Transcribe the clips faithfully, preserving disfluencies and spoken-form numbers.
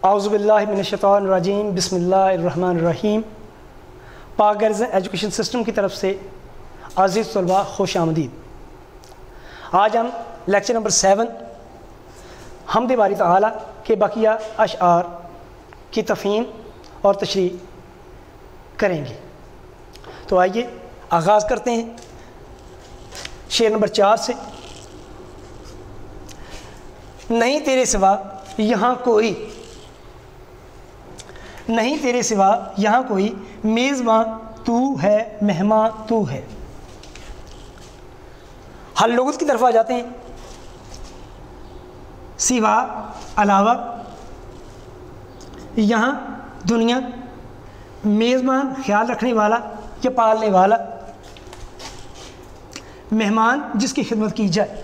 اعوذ باللہ من الشیطان الرجیم بسم اللہ الرحمن الرحیم۔ پاک گرزن ایجوکیشن سسٹم کی طرف سے عزیز طلباء خوش آمدید۔ آج ہم لیکچر نمبر سیون حمد باری تعالی کے بقیہ اشعار کی تفہیم اور تشریح کریں گے۔ تو آئیے آغاز کرتے ہیں شعر نمبر چار سے۔ نہیں تیرے سوا یہاں کوئی نہیں تیرے سوا یہاں کوئی میزباں تو ہے، مہمان تو ہے۔ حل لغت کی طرف آ جاتے ہیں۔ سوا علاوہ، یہاں دنیا، میزبان خیال رکھنے والا یا پالنے والا، مہمان جس کی خدمت کی جائے۔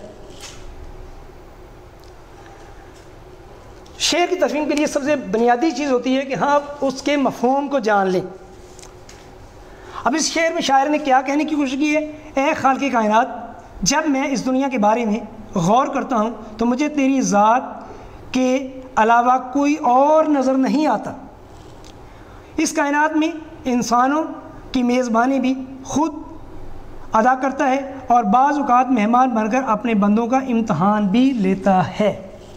شعر کی تفہیم کے لیے سب سے بنیادی چیز ہوتی ہے کہ ہاں آپ اس کے مفہوم کو جان لیں۔ اب اس شعر میں شاعر نے کیا کہنے کی کوشش کی ہے؟ اے خالق کائنات، جب میں اس دنیا کے بارے میں غور کرتا ہوں تو مجھے تیری ذات کے علاوہ کوئی اور نظر نہیں آتا۔ اس کائنات میں انسانوں کی میزبانی بھی خود ادا کرتا ہے اور بعض اوقات مہمان بن کر اپنے بندوں کا امتحان بھی لیتا ہے۔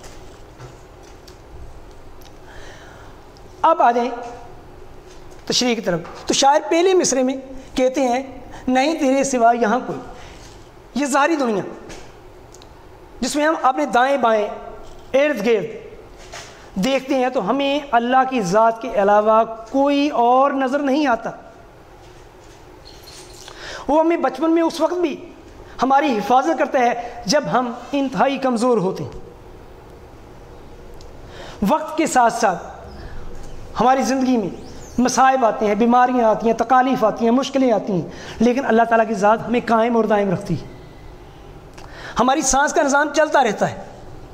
اب آ جائیں تشریح کی طرف۔ تو شاعر پہلے مصرے میں کہتے ہیں نہیں تیرے سوا یہاں کوئی، یہ ظاہری دنیا جس میں ہم اپنے دائیں بائیں ارد گرد دیکھتے ہیں تو ہمیں اللہ کی ذات کے علاوہ کوئی اور نظر نہیں آتا۔ وہ ہمیں بچپن میں اس وقت بھی ہماری حفاظت کرتا ہے جب ہم انتہائی کمزور ہوتے ہیں۔ وقت کے ساتھ ساتھ ہماری زندگی میں مصائب آتے ہیں، بیماریاں آتی ہیں، تکالیف آتی ہیں، مشکلیں آتی ہیں، لیکن اللہ تعالیٰ کی ذات ہمیں قائم اور دائم رکھتی ہے۔ ہماری سانس کا نظام چلتا رہتا ہے،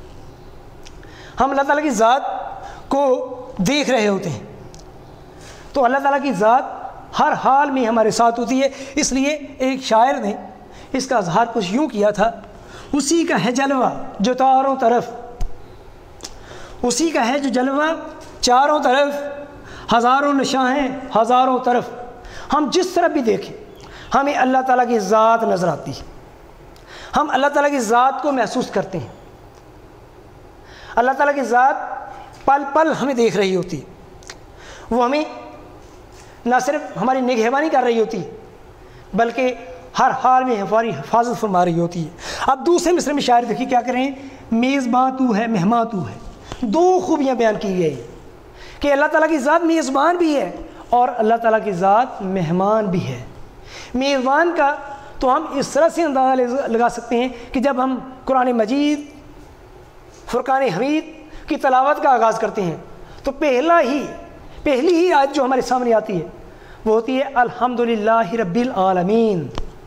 ہم اللہ تعالیٰ کی ذات کو دیکھ رہے ہوتے ہیں، تو اللہ تعالیٰ کی ذات ہر حال میں ہمارے ساتھ ہوتی ہے۔ اس لیے ایک شاعر نے اس کا اظہار کچھ یوں کیا تھا، اسی کا ہے جلوہ جو چاروں طرف اسی کا ہے جو جلوہ چاروں طرف، ہزاروں نشاہیں ہزاروں طرف۔ ہم جس طرف بھی دیکھیں ہمیں اللہ تعالیٰ کی ذات نظر آتی ہے، ہم اللہ تعالیٰ کی ذات کو محسوس کرتے ہیں۔ اللہ تعالیٰ کی ذات پل پل ہمیں دیکھ رہی ہوتی ہے، وہ ہمیں نہ صرف ہماری نگہبانی کر رہی ہوتی بلکہ ہر حال میں ہماری حفاظت فرما رہی ہوتی ہے۔ اب دوسرے مصرے میں شاعر دیکھیے کیا کریں، میزباں تو ہے، مہمان تو ہے۔ دو خوبیاں بیان کی گئی کہ اللہ تعالیٰ کی ذات میزبان بھی ہے اور اللہ تعالیٰ کی ذات مہمان بھی ہے۔ میزبان کا تو ہم اس طرح سے اندازہ لگا سکتے ہیں کہ جب ہم قرآن مجید فرقان حمید کی تلاوت کا آغاز کرتے ہیں تو پہلا ہی پہلی ہی آیت جو ہمارے سامنے آتی ہے وہ ہوتی ہے الحمدللہ رب العالمین۔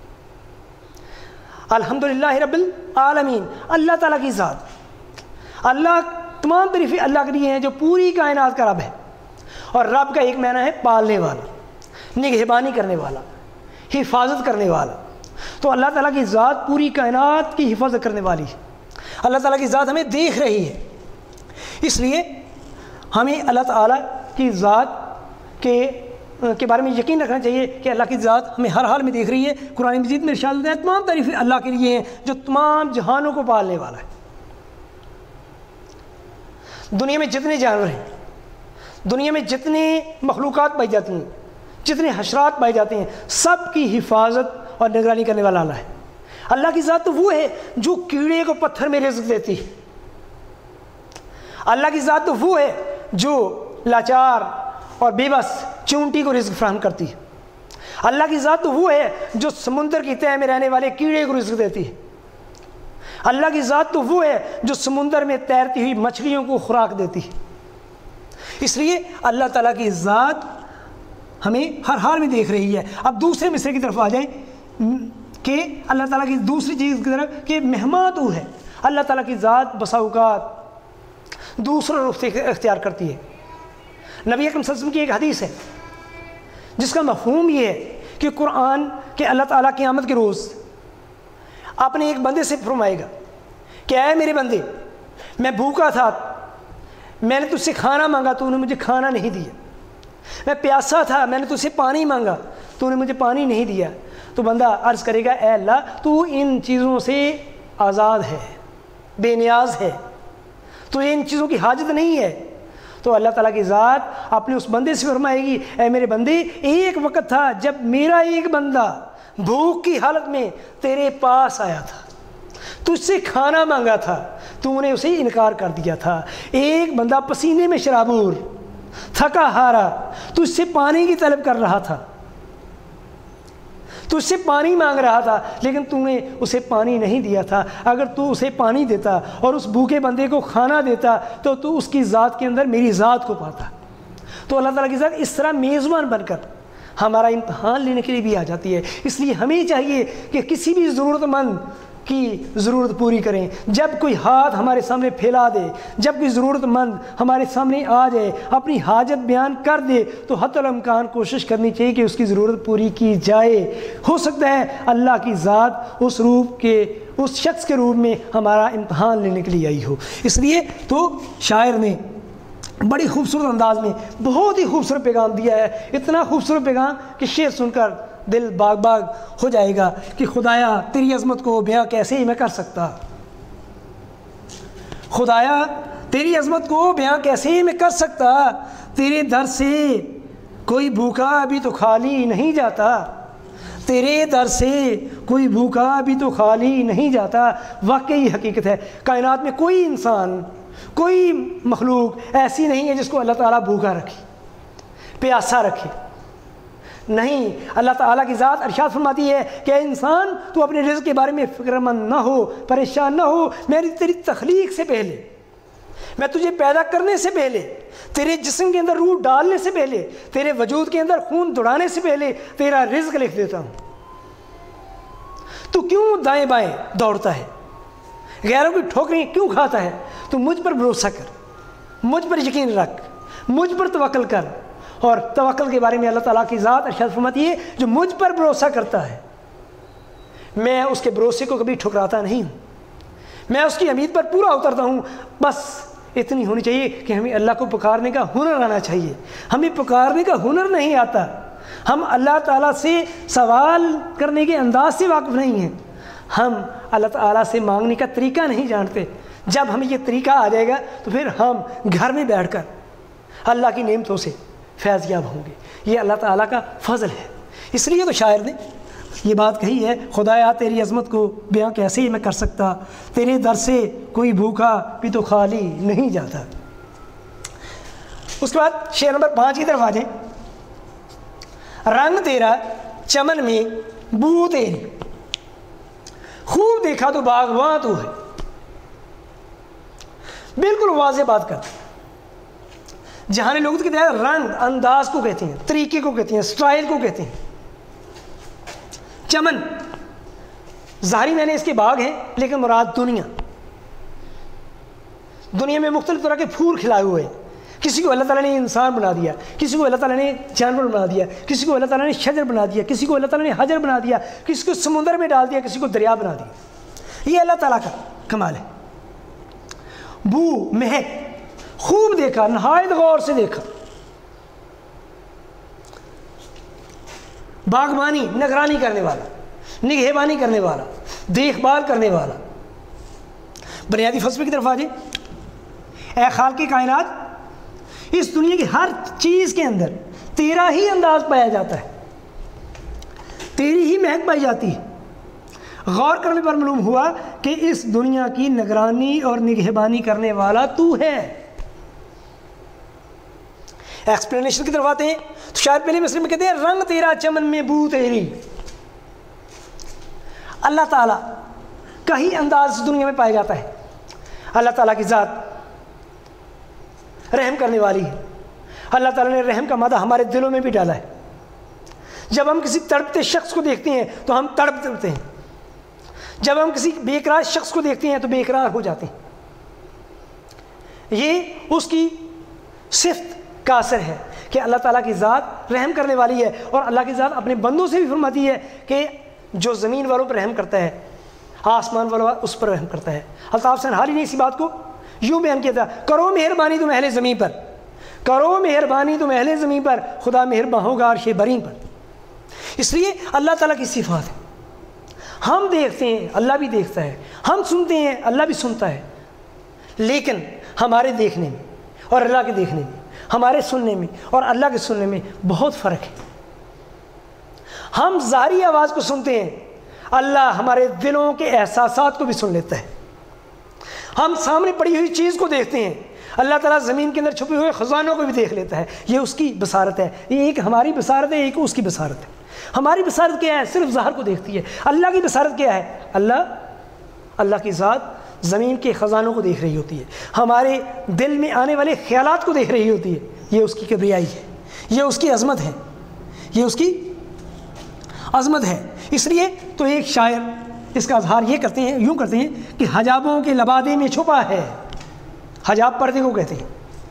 الحمدللہ رب العالمین، اللہ تعالیٰ کی ذات، اللہ تمام تعریفیں اللہ کے لیے ہیں جو پوری کائنات کا رب ہے، اور رب کا ایک معنی ہے پالنے والا، نگہبانی کرنے والا، حفاظت کرنے والا۔ تو اللہ تعالیٰ کی ذات پوری کائنات کی حفاظت کرنے والی ہے، اللہ تعالیٰ کی ذات ہمیں دیکھ رہی ہے۔ اس لیے ہمیں اللہ تعالیٰ کی ذات کے کے بارے میں یقین رکھنا چاہیے کہ اللہ کی ذات ہمیں ہر حال میں دیکھ رہی ہے۔ قرآن مجید میں ارشاد ہے تمام تعریفیں اللہ کے لیے ہیں جو تمام جہانوں کو پالنے والا ہے۔ دنیا میں جتنے جانور ہیں، دنیا میں جتنے مخلوقات پائی جاتی ہیں، جتنے حشرات پائے جاتے ہیں، سب کی حفاظت اور نگرانی کرنے والا اللہ ہے۔ اللہ کی ذات تو وہ ہے جو کیڑے کو پتھر میں رزق دیتی ہے۔ اللہ کی ذات تو وہ ہے جو لاچار اور بے بس چونٹی کو رزق فراہم کرتی ہے۔ اللہ کی ذات تو وہ ہے جو سمندر کی تہہ میں رہنے والے کیڑے کو رزق دیتی ہے۔ اللہ کی ذات تو وہ ہے جو سمندر میں تیرتی ہوئی مچھلیوں کو خوراک دیتی ہے۔ اس لیے اللہ تعالیٰ کی ذات ہمیں ہر حال میں دیکھ رہی ہے۔ اب دوسرے مصرے کی طرف آ جائیں کہ اللہ تعالیٰ کی دوسری چیز کی طرف کہ مہمان تو ہے۔ اللہ تعالیٰ کی ذات بسا اوقات دوسرا رخ اختیار کرتی ہے۔ نبی اکرم صلی اللہ علیہ وسلم کی ایک حدیث ہے جس کا مفہوم یہ ہے کہ قرآن کہ اللہ تعالیٰ قیامت کے روز اپنے ایک بندے سے فرمائے گا کہ اے میرے بندے، میں بھوکا تھا، میں نے تجھ سے کھانا مانگا تو نے مجھے کھانا نہیں دیا، میں پیاسا تھا میں نے تجھ سے پانی مانگا تو نے مجھے پانی نہیں دیا۔ تو بندہ عرض کرے گا اے اللہ تو ان چیزوں سے آزاد ہے، بے نیاز ہے، تو ان چیزوں کی حاجت نہیں ہے۔ تو اللہ تعالیٰ کی ذات اپنے اس بندے سے فرمائے گی اے میرے بندے، ایک وقت تھا جب میرا ایک بندہ بھوک کی حالت میں تیرے پاس آیا تھا، تجھ سے کھانا مانگا تھا تو نے اسے انکار کر دیا تھا۔ ایک بندہ پسینے میں شرابور، تھکا ہارا، تجھ سے پانی کی طلب کر رہا تھا، تجھ سے پانی مانگ رہا تھا، لیکن تو نے اسے پانی نہیں دیا تھا۔ اگر تو اسے پانی دیتا اور اس بھوکے بندے کو کھانا دیتا تو تو اس کی ذات کے اندر میری ذات کو پاتا۔ تو اللہ تعالیٰ کی ذات اس طرح میزبان بن کر ہمارا امتحان لینے کے لیے بھی آ جاتی ہے۔ اس لیے ہمیں چاہیے کہ کسی بھی ضرورت مند کی ضرورت پوری کریں۔ جب کوئی ہاتھ ہمارے سامنے پھیلا دے، جب کوئی ضرورت مند ہمارے سامنے آ جائے، اپنی حاجت بیان کر دے، تو حتی الامکان کوشش کرنی چاہیے کہ اس کی ضرورت پوری کی جائے۔ ہو سکتا ہے اللہ کی ذات اس روپ کے اس شخص کے روپ میں ہمارا امتحان لینے کے لیے آئی ہو۔ اس لیے تو شاعر نے بڑی خوبصورت انداز میں بہت ہی خوبصورت پیغام دیا ہے، اتنا خوبصورت پیغام کہ شعر سن کر دل باغ باغ ہو جائے گا کہ خدایا تیری عظمت کو بیاں کیسے ہی میں کر سکتا، خدایا تیری عظمت کو بیاں کیسے ہی میں کر سکتا، تیرے در سے کوئی بھوکا ابھی تو خالی نہیں جاتا، تیرے در سے کوئی بھوکا ابھی تو خالی نہیں جاتا۔ واقعی حقیقت ہے، کائنات میں کوئی انسان، کوئی مخلوق ایسی نہیں ہے جس کو اللہ تعالیٰ بھوکا رکھے، پیاسا رکھے، نہیں۔ اللہ تعالیٰ کی ذات ارشاد فرماتی ہے کہ اے انسان تو اپنے رزق کے بارے میں فکر مند نہ ہو، پریشان نہ ہو، میں نے تیری تخلیق سے پہلے، میں تجھے پیدا کرنے سے پہلے، تیرے جسم کے اندر روح ڈالنے سے پہلے، تیرے وجود کے اندر خون دوڑانے سے پہلے تیرا رزق لکھ دیتا ہوں۔ تو کیوں دائیں بائیں دوڑتا ہے، غیروں کی ٹھوکریں کیوں کھاتا ہے؟ تو مجھ پر بھروسہ کر، مجھ پر یقین رکھ، مجھ پر توکل کر۔ اور توکل کے بارے میں اللہ تعالیٰ کی ذات ارشاد فرماتی ہے جو مجھ پر بھروسہ کرتا ہے میں اس کے بھروسے کو کبھی ٹھکراتا نہیں ہوں، میں اس کی امید پر پورا اترتا ہوں۔ بس اتنی ہونی چاہیے کہ ہمیں اللہ کو پکارنے کا ہنر آنا چاہیے۔ ہمیں پکارنے کا ہنر نہیں آتا، ہم اللہ تعالیٰ سے سوال کرنے کے انداز سے واقف نہیں ہیں، ہم اللہ تعالیٰ سے مانگنے کا طریقہ نہیں جانتے۔ جب ہمیں یہ طریقہ آ جائے گا تو پھر ہم گھر میں بیٹھ کر اللہ کی نعمتوں سے فیض یاب ہوں گے۔ یہ اللہ تعالیٰ کا فضل ہے۔ اس لیے تو شاعر نے یہ بات کہی ہے خدایا تیری عظمت کو بیاں کیسے ہی میں کر سکتا، تیرے در سے کوئی بھوکا بھی تو خالی نہیں جاتا۔ اس کے بعد شعر نمبر پانچ کی طرف آ جائیں۔ رنگ تیرا چمن میں بو تیری، خوب دیکھا تو باغواں تو ہے۔ بالکل واضح بات کرتے ہیں، جہاں لوگ کہتے ہیں رنگ انداز کو کہتے ہیں، طریقے کو کہتے ہیں، سٹائل کو کہتے ہیں۔ چمن ظاہری میں نے اس کے باغ ہیں، لیکن مراد دنیا، دنیا میں مختلف طرح کے پھول کھلائے ہوئے ہیں۔ کسی کو اللہ تعالیٰ نے انسان بنا دیا، کسی کو اللہ تعالیٰ نے جانور بنا دیا، کسی کو اللہ تعالیٰ نے شجر بنا دیا، کسی کو اللہ تعالیٰ نے حجر بنا دیا، کسی کو سمندر میں ڈال دیا، کسی کو دریا بنا دیا۔ یہ اللہ تعالیٰ کا کمال ہے۔ بو مہک، خوب دیکھا، نہایت غور سے دیکھا۔ باغبانی نگرانی کرنے والا، نگہبانی کرنے والا، دیکھ بھال کرنے والا۔ بنیادی فلسفے کی طرف آ جائے۔ اے خالق کائنات، اس دنیا کی ہر چیز کے اندر تیرا ہی انداز پایا جاتا ہے، تیری ہی مہک پائی جاتی ہے۔ غور کرنے پر معلوم ہوا کہ اس دنیا کی نگرانی اور نگہبانی کرنے والا تو ہے۔ ایکسپلینیشن کی طرف آتے ہیں تو شاید پہلے مسئلے میں کہتے ہیں رنگ تیرا چمن میں بو تیری۔ اللہ تعالیٰ کا ہی انداز اس دنیا میں پایا جاتا ہے۔ اللہ تعالیٰ کی ذات رحم کرنے والی ہے۔ اللہ تعالیٰ نے رحم کا مادہ ہمارے دلوں میں بھی ڈالا ہے۔ جب ہم کسی تڑپتے شخص کو دیکھتے ہیں تو ہم تڑپ اٹھتے ہیں، جب ہم کسی بے قرار شخص کو دیکھتے ہیں تو بے قرار ہو جاتے ہیں۔ یہ اس کی صفت کا اثر ہے کہ اللہ تعالیٰ کی ذات رحم کرنے والی ہے، اور اللہ کی ذات اپنے بندوں سے بھی فرماتی ہے کہ جو زمین والوں پر رحم کرتا ہے، آسمان والوں پر اس پر رحم کرتا ہے۔ الطاف سنہاری نے اسی بات کو یوں بیان کیا تھا، کرو مہربانی تم اہل زمین پر، کرو مہربانی تم اہل زمین پر، خدا مہربان ہوگا عرش بری پر۔ اس لیے اللہ تعالیٰ کی صفات ہے، ہم دیکھتے ہیں اللہ بھی دیکھتا ہے، ہم سنتے ہیں اللہ بھی سنتا ہے، لیکن ہمارے دیکھنے میں اور اللہ کے دیکھنے میں، ہمارے سننے میں اور اللہ کے سننے میں بہت فرق ہے۔ ہم ظاہری آواز کو سنتے ہیں، اللہ ہمارے دلوں کے احساسات کو بھی سن لیتا ہے۔ ہم سامنے پڑی ہوئی چیز کو دیکھتے ہیں، اللہ تعالیٰ زمین کے اندر چھپے ہوئے خزانوں کو بھی دیکھ لیتا ہے، یہ اس کی بصارت ہے۔ یہ ایک ہماری بصارت ہے، ایک اس کی بصارت ہے۔ ہماری بصارت کیا ہے؟ صرف ظاہر کو دیکھتی ہے۔ اللہ کی بصارت کیا ہے؟ اللہ اللہ کی ذات زمین کے خزانوں کو دیکھ رہی ہوتی ہے، ہمارے دل میں آنے والے خیالات کو دیکھ رہی ہوتی ہے۔ یہ اس کی کبریائی ہے، یہ اس کی عظمت ہے، یہ اس کی عظمت ہے۔ اس لیے تو ایک شاعر اس کا اظہار یہ کرتے ہیں، یوں کرتے ہیں کہ حجابوں کے لبادے میں چھپا ہے، حجاب پردے کو کہتے ہیں،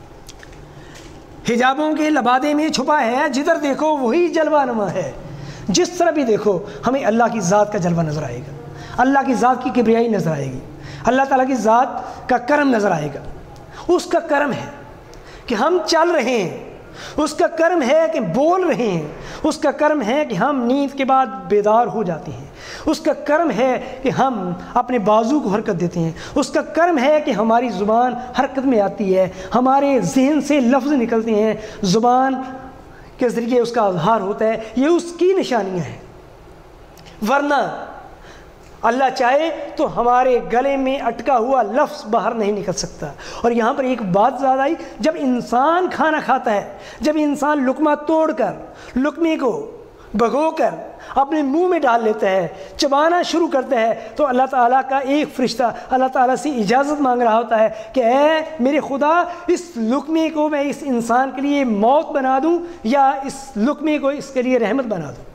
حجابوں کے لبادے میں چھپا ہے، جدھر دیکھو وہی جلوہ نما ہے۔ جس طرح بھی دیکھو ہمیں اللہ کی ذات کا جلوہ نظر آئے گا، اللہ کی ذات کی کبریائی نظر آئے گی، اللہ تعالیٰ کی ذات کا کرم نظر آئے گا۔ اس کا کرم ہے کہ ہم چل رہے ہیں، اس کا کرم ہے کہ بول رہے ہیں، اس کا کرم ہے کہ ہم نیند کے بعد بیدار ہو جاتے ہیں، اس کا کرم ہے کہ ہم اپنے بازو کو حرکت دیتے ہیں، اس کا کرم ہے کہ ہماری زبان حرکت میں آتی ہے، ہمارے ذہن سے لفظ نکلتے ہیں، زبان کے ذریعے اس کا اظہار ہوتا ہے۔ یہ اس کی نشانیاں ہیں، ورنہ اللہ چاہے تو ہمارے گلے میں اٹکا ہوا لفظ باہر نہیں نکل سکتا۔ اور یہاں پر ایک بات زیادہ آئی، جب انسان کھانا کھاتا ہے، جب انسان لقمہ توڑ کر لقمے کو بھگو کر اپنے منہ میں ڈال لیتا ہے، چبانا شروع کرتا ہے، تو اللہ تعالیٰ کا ایک فرشتہ اللہ تعالیٰ سے اجازت مانگ رہا ہوتا ہے کہ اے میرے خدا، اس لقمے کو میں اس انسان کے لیے موت بنا دوں یا اس لقمے کو اس کے لیے رحمت بنا دوں۔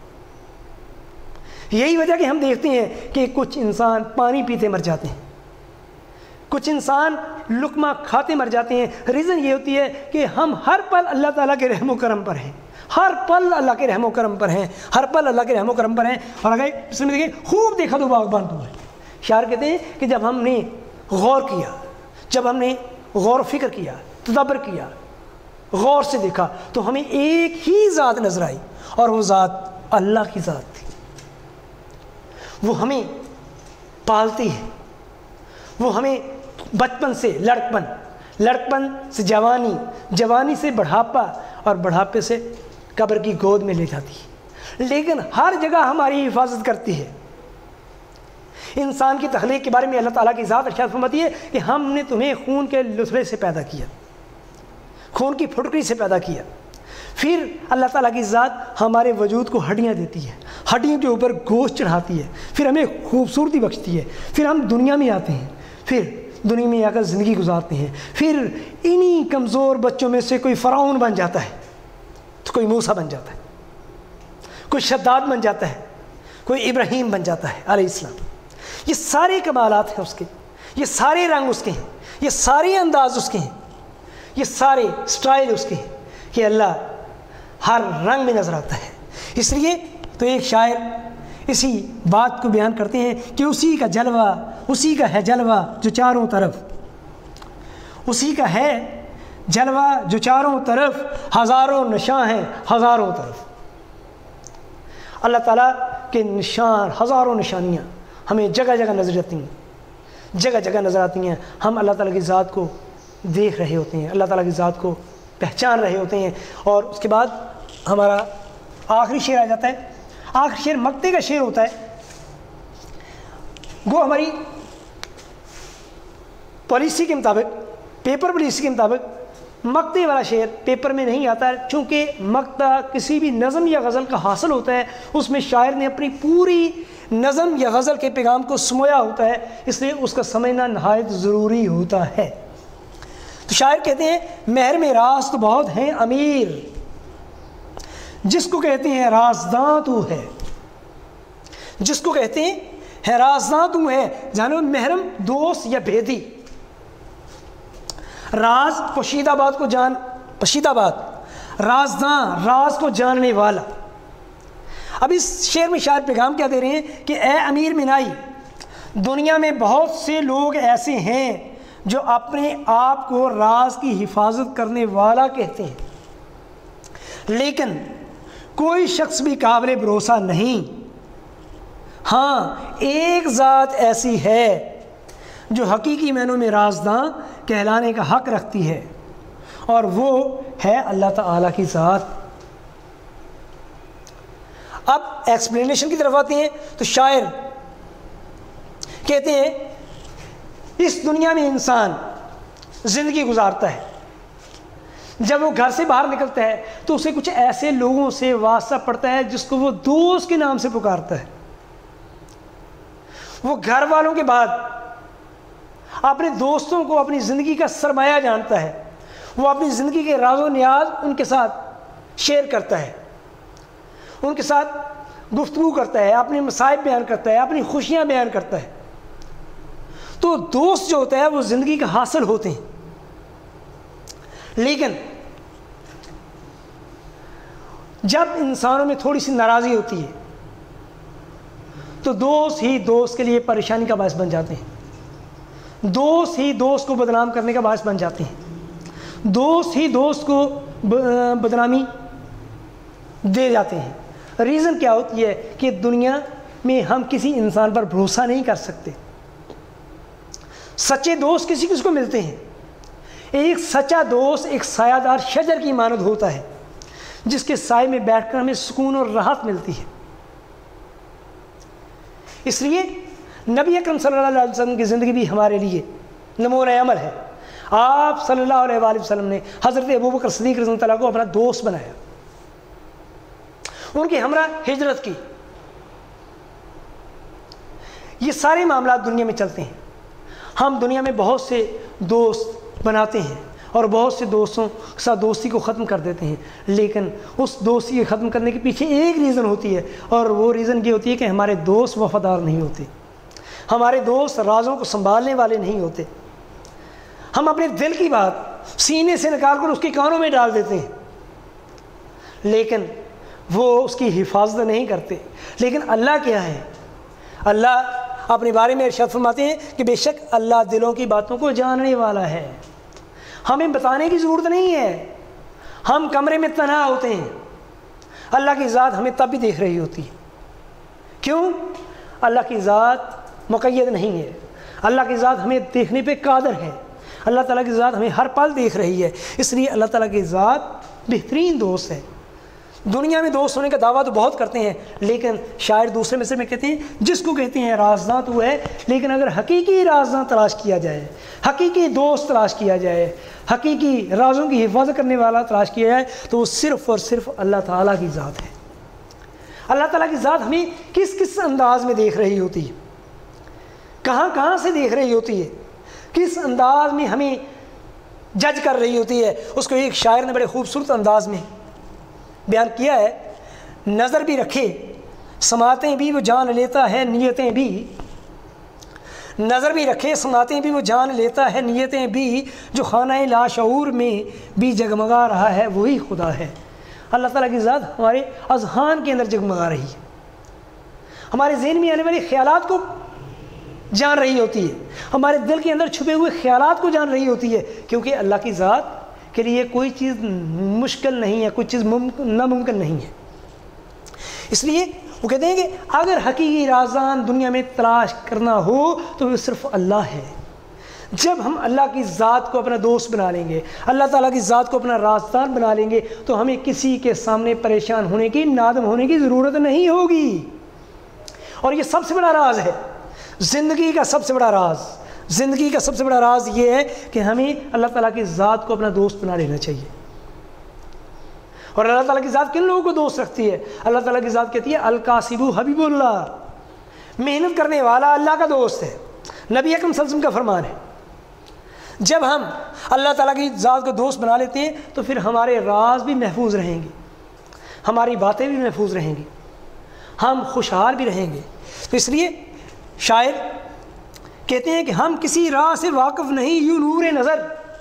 یہی وجہ کہ ہم دیکھتے ہیں کہ کچھ انسان پانی پیتے مر جاتے ہیں، کچھ انسان لقمہ کھاتے مر جاتے ہیں۔ ریزن یہ ہوتی ہے کہ ہم ہر پل اللہ تعالیٰ کے رحم و کرم پر ہیں، ہر پل اللہ کے رحم و کرم پر ہیں، ہر پل اللہ کے رحم و کرم پر ہیں۔ اور اگر اس میں دیکھیں خوب دیکھا تو باغبان تو ہے۔ شاعر کہتے ہیں کہ جب ہم نے غور کیا، جب ہم نے غور و فکر کیا، تدبر کیا، غور سے دیکھا، تو ہمیں ایک ہی ذات نظر آئی، اور وہ ذات اللہ کی ذات تھی۔ وہ ہمیں پالتی ہے، وہ ہمیں بچپن سے لڑکپن، لڑکپن سے جوانی، جوانی سے بڑھاپا، اور بڑھاپے سے قبر کی گود میں لے جاتی ہے، لیکن ہر جگہ ہماری حفاظت کرتی ہے۔ انسان کی تخلیق کے بارے میں اللہ تعالیٰ کی ذات ارشاد فرماتی ہے کہ ہم نے تمہیں خون کے لثڑے سے پیدا کیا، خون کی پھٹکری سے پیدا کیا۔ پھر اللہ تعالیٰ کی ذات ہمارے وجود کو ہڈیاں دیتی ہے، ہڈیوں کے اوپر گوشت چڑھاتی ہے، پھر ہمیں خوبصورتی بخشتی ہے، پھر ہم دنیا میں آتے ہیں، پھر دنیا میں آ کر زندگی گزارتے ہیں، پھر انہی کمزور بچوں میں سے کوئی فرعون بن جاتا ہے، تو کوئی موسیٰ بن جاتا ہے، کوئی شداد بن جاتا ہے، کوئی ابراہیم بن جاتا ہے علیہ السلام۔ یہ سارے کمالات ہیں اس کے، یہ سارے رنگ اس کے ہیں، یہ سارے انداز اس کے ہیں، یہ سارے سٹائل اس کے ہیں، کہ اللہ ہر رنگ میں نظر آتا ہے۔ اس لیے تو ایک شاعر اسی بات کو بیان کرتے ہیں کہ اسی کا جلوہ، اسی کا ہے جلوہ جو چاروں طرف، اسی کا ہے جلوہ جو چاروں طرف، ہزاروں نشاں ہیں ہزاروں طرف۔ اللہ تعالیٰ کے نشان، ہزاروں نشانیاں ہمیں جگہ جگہ نظر آتی ہیں، جگہ جگہ نظر آتی ہیں۔ ہم اللہ تعالیٰ کی ذات کو دیکھ رہے ہوتے ہیں، اللہ تعالیٰ کی ذات کو پہچان رہے ہوتے ہیں۔ اور اس کے بعد ہمارا آخری شعر آ جاتا ہے۔ آخری شعر مقطع کا شعر ہوتا ہے، وہ ہماری پالیسی کے مطابق، پیپر پالیسی کے مطابق مقطع والا شعر پیپر میں نہیں آتا ہے، چونکہ مقطع کسی بھی نظم یا غزل کا حاصل ہوتا ہے، اس میں شاعر نے اپنی پوری نظم یا غزل کے پیغام کو سمویا ہوتا ہے، اس لیے اس کا سمجھنا نہایت ضروری ہوتا ہے۔ تو شاعر کہتے ہیں مہر میں راز تو بہت ہیں امیر، جس کو کہتے ہیں رازداں تو ہے، جس کو کہتے ہیں ہے رازداں تو ہے، جانو محرم دوست یا بھیدی، راز پوشیدہ بات کو جان، پوشیدہ بات، رازداں راز کو جاننے والا۔ اب اس شعر میں شاعر پیغام کیا دے رہے ہیں کہ اے امیر منائی، دنیا میں بہت سے لوگ ایسے ہیں جو اپنے آپ کو راز کی حفاظت کرنے والا کہتے ہیں، لیکن کوئی شخص بھی قابل بھروسہ نہیں۔ ہاں ایک ذات ایسی ہے جو حقیقی معنوں میں رازداں کہلانے کا حق رکھتی ہے، اور وہ ہے اللہ تعالیٰ کی ذات۔ اب ایکسپلینیشن کی طرف آتے ہیں تو شاعر کہتے ہیں اس دنیا میں انسان زندگی گزارتا ہے، جب وہ گھر سے باہر نکلتا ہے تو اسے کچھ ایسے لوگوں سے واسطہ پڑتا ہے جس کو وہ دوست کے نام سے پکارتا ہے۔ وہ گھر والوں کے بعد اپنے دوستوں کو اپنی زندگی کا سرمایہ جانتا ہے، وہ اپنی زندگی کے راز و نیاز ان کے ساتھ شیئر کرتا ہے، ان کے ساتھ گفتگو کرتا ہے، اپنے مصائب بیان کرتا ہے، اپنی خوشیاں بیان کرتا ہے۔ تو دوست جو ہوتا ہے وہ زندگی کا حاصل ہوتے ہیں، لیکن جب انسانوں میں تھوڑی سی ناراضی ہوتی ہے تو دوست ہی دوست کے لیے پریشانی کا باعث بن جاتے ہیں، دوست ہی دوست کو بدنام کرنے کا باعث بن جاتے ہیں، دوست ہی دوست کو بدنامی دے جاتے ہیں۔ ریزن کیا ہوتی ہے کہ دنیا میں ہم کسی انسان پر بھروسہ نہیں کر سکتے۔ سچے دوست کسی کس کو ملتے ہیں؟ ایک سچا دوست ایک سایہ دار شجر کی مانند ہوتا ہے جس کے سائے میں بیٹھ کر ہمیں سکون اور راحت ملتی ہے۔ اس لیے نبی اکرم صلی اللہ علیہ وسلم کی زندگی بھی ہمارے لیے نمونہ عمل ہے۔ آپ صلی اللہ علیہ وآلہ وسلم نے حضرت ابوبکر صدیق رضی اللہ عنہ کو اپنا دوست بنایا، ان کے ہمراہ ہجرت کی۔ یہ سارے معاملات دنیا میں چلتے ہیں۔ ہم دنیا میں بہت سے دوست بناتے ہیں اور بہت سے دوستوں کے ساتھ دوستی کو ختم کر دیتے ہیں، لیکن اس دوستی کو ختم کرنے کے پیچھے ایک ریزن ہوتی ہے، اور وہ ریزن یہ ہوتی ہے کہ ہمارے دوست وفادار نہیں ہوتے، ہمارے دوست رازوں کو سنبھالنے والے نہیں ہوتے۔ ہم اپنے دل کی بات سینے سے نکال کر اس کے کانوں میں ڈال دیتے ہیں، لیکن وہ اس کی حفاظت نہیں کرتے۔ لیکن اللہ کیا ہے؟ اللہ اپنے بارے میں ارشاد فرماتے ہیں کہ بے شک اللہ دلوں کی باتوں کو جاننے والا ہے۔ ہمیں بتانے کی ضرورت نہیں ہے، ہم کمرے میں تنہا ہوتے ہیں، اللہ کی ذات ہمیں تب بھی دیکھ رہی ہوتی ہے۔ کیوں؟ اللہ کی ذات مقید نہیں ہے، اللہ کی ذات ہمیں دیکھنے پہ قادر ہے، اللہ تعالیٰ کی ذات ہمیں ہر پل دیکھ رہی ہے، اس لیے اللہ تعالیٰ کی ذات بہترین دوست ہے۔ دنیا میں دوست ہونے کا دعویٰ تو بہت کرتے ہیں، لیکن شاعر دوسرے میں سے میں کہتے ہیں جس کو کہتے ہیں رازداں تو ہے، لیکن اگر حقیقی رازداں تلاش کیا جائے، حقیقی دوست تلاش کیا جائے، حقیقی رازوں کی حفاظت کرنے والا تلاش کیا جائے تو وہ صرف اور صرف اللہ تعالیٰ کی ذات ہے۔ اللہ تعالیٰ کی ذات ہمیں کس کس انداز میں دیکھ رہی ہوتی ہے، کہاں کہاں سے دیکھ رہی ہوتی ہے، کس انداز میں ہمیں جج کر رہی ہوتی ہے، اس کو ایک شاعر نے بڑے خوبصورت انداز میں بیان کیا ہے۔ نظر بھی رکھے سماعتیں بھی وہ جان لیتا ہے نیتیں بھی، نظر بھی رکھے سماعتیں بھی وہ جان لیتا ہے نیتیں بھی، جو خانہ لاشعور میں بھی جگمگا رہا ہے وہی خدا ہے۔ اللہ تعالیٰ کی ذات ہمارے اذہان کے اندر جگمگا رہی ہے، ہمارے ذہن میں آنے والے خیالات کو جان رہی ہوتی ہے، ہمارے دل کے اندر چھپے ہوئے خیالات کو جان رہی ہوتی ہے، کیونکہ اللہ کی ذات کے لیے کوئی چیز مشکل نہیں ہے، کوئی چیز ناممکن نہیں ہے۔ اس لیے وہ کہتے ہیں کہ اگر حقیقی رازان دنیا میں تلاش کرنا ہو تو وہ صرف اللہ ہے۔ جب ہم اللہ کی ذات کو اپنا دوست بنا لیں گے، اللہ تعالیٰ کی ذات کو اپنا رازدار بنا لیں گے، تو ہمیں کسی کے سامنے پریشان ہونے کی، نادم ہونے کی ضرورت نہیں ہوگی۔ اور یہ سب سے بڑا راز ہے، زندگی کا سب سے بڑا راز، زندگی کا سب سے بڑا راز یہ ہے کہ ہمیں اللہ تعالیٰ کی ذات کو اپنا دوست بنا لینا چاہیے۔ اور اللہ تعالیٰ کی ذات کن لوگوں کو دوست رکھتی ہے؟ اللہ تعالیٰ کی ذات کہتی ہے القاسب حبیب اللہ، محنت کرنے والا اللہ کا دوست ہے۔ نبی اکرم صلی اللہ علیہ وسلم کا فرمان ہے جب ہم اللہ تعالیٰ کی ذات کو دوست بنا لیتے ہیں تو پھر ہمارے راز بھی محفوظ رہیں گے، ہماری باتیں بھی محفوظ رہیں گی، ہم خوشحال بھی رہیں گے۔ تو اس لیے شاعر کہتے ہیں کہ ہم کسی راہ سے واقف نہیں یوں نور نظر،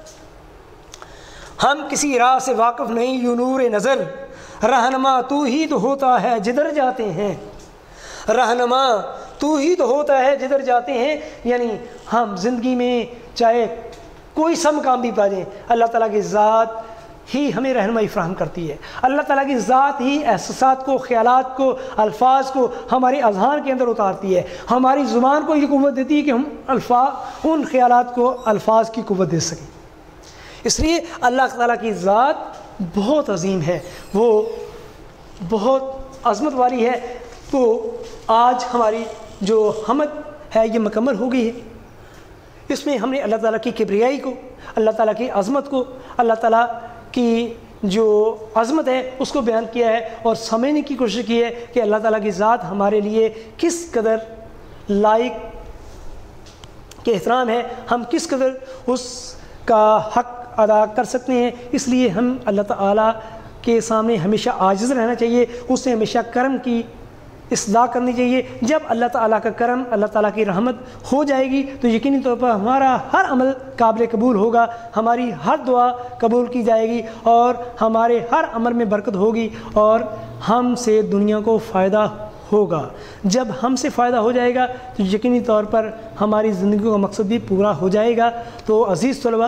ہم کسی راہ سے واقف نہیں یوں نور نظر، رہنما تو ہی تو ہوتا ہے جدھر جاتے ہیں، رہنما تو ہی تو ہوتا ہے جدھر جاتے ہیں۔ یعنی ہم زندگی میں چاہے کوئی سا مقام بھی پا جائیں، اللہ تعالیٰ کی ذات ہی ہمیں رہنمائی فراہم کرتی ہے۔ اللہ تعالیٰ کی ذات ہی احساسات کو، خیالات کو، الفاظ کو ہماری اذہان کے اندر اتارتی ہے، ہماری زبان کو یہ قوت دیتی ہے کہ ہم الفاظ ان خیالات کو الفاظ کی قوت دے سکیں۔ اس لیے اللہ تعالیٰ کی ذات بہت عظیم ہے، وہ بہت عظمت والی ہے۔ تو آج ہماری جو حمد ہے یہ مکمل ہو گئی ہے۔ اس میں ہم نے اللہ تعالیٰ کی کبریائی کو، اللہ تعالیٰ کی عظمت کو، اللہ تعالیٰ کی جو عظمت ہے اس کو بیان کیا ہے، اور سمجھنے کی کوشش کی ہے کہ اللہ تعالیٰ کی ذات ہمارے لیے کس قدر لائق کے احترام ہے، ہم کس قدر اس کا حق ادا کر سکتے ہیں۔ اس لیے ہم اللہ تعالیٰ کے سامنے ہمیشہ عاجز رہنا چاہیے، اس سے ہمیشہ کرم کی اصلاح کرنی چاہیے۔ جب اللہ تعالیٰ کا کرم، اللہ تعالیٰ کی رحمت ہو جائے گی تو یقینی طور پر ہمارا ہر عمل قابل قبول ہوگا، ہماری ہر دعا قبول کی جائے گی، اور ہمارے ہر عمل میں برکت ہوگی، اور ہم سے دنیا کو فائدہ ہوگا۔ جب ہم سے فائدہ ہو جائے گا تو یقینی طور پر ہماری زندگی کا مقصد بھی پورا ہو جائے گا۔ تو عزیز طلباء،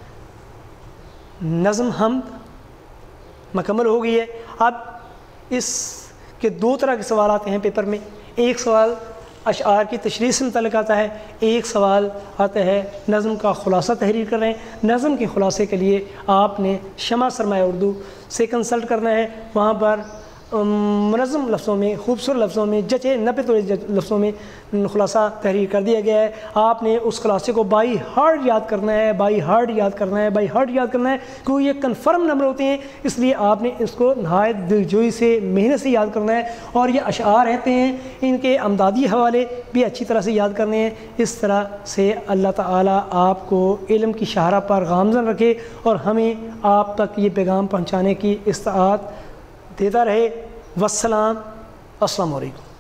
نظم حمد مکمل ہو گئی ہے۔ اب اس کہ دو طرح کے سوال آتے ہیں پیپر میں، ایک سوال اشعار کی تشریح سے متعلق آتا ہے، ایک سوال آتا ہے نظم کا خلاصہ تحریر کر رہے ہیں۔ نظم کے خلاصے کے لیے آپ نے شمع سرمایہ اردو سے کنسلٹ کرنا ہے، وہاں پر منظم لفظوں میں، خوبصورت لفظوں میں، جچے نپے توڑے لفظوں میں خلاصہ تحریر کر دیا گیا ہے۔ آپ نے اس خلاصے کو بائی ہارڈ یاد کرنا ہے، بائی ہارڈ یاد کرنا ہے، بائی ہارڈ یاد کرنا ہے، کیونکہ یہ کنفرم نمبر ہوتے ہیں، اس لیے آپ نے اس کو نہایت دلجوئی سے، محنت سے یاد کرنا ہے۔ اور یہ اشعار رہتے ہیں، ان کے امدادی حوالے بھی اچھی طرح سے یاد کرنے ہیں۔ اس طرح سے اللہ تعالیٰ آپ کو علم کی شاہراہ پر گامزن رکھے، اور ہمیں آپ تک یہ پیغام پہنچانے کی استطاعت دیتا رہے۔ والسلام، السلام علیکم۔